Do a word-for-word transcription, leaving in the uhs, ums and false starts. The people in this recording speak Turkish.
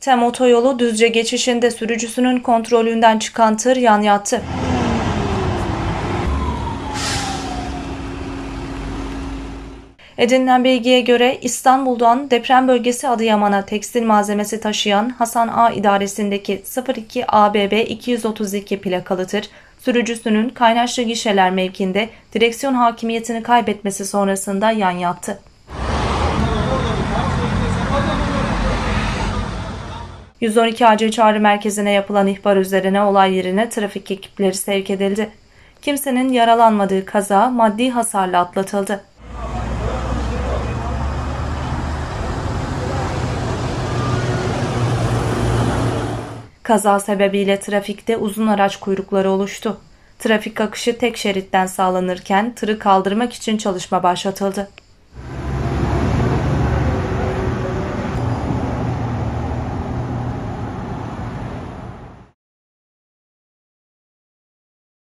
Tem otoyolu Düzce geçişinde sürücüsünün kontrolünden çıkan tır yan yattı. Edinilen bilgiye göre İstanbul'dan deprem bölgesi Adıyaman'a tekstil malzemesi taşıyan Hasan A idaresindeki sıfır iki A B B iki yüz otuz iki plakalı tır, sürücüsünün Kaynaşlı Gişeler mevkinde direksiyon hakimiyetini kaybetmesi sonrasında yan yattı. yüz on iki acil çağrı merkezine yapılan ihbar üzerine olay yerine trafik ekipleri sevk edildi. Kimsenin yaralanmadığı kaza maddi hasarla atlatıldı. Kaza sebebiyle trafikte uzun araç kuyrukları oluştu. Trafik akışı tek şeritten sağlanırken tırı kaldırmak için çalışma başlatıldı.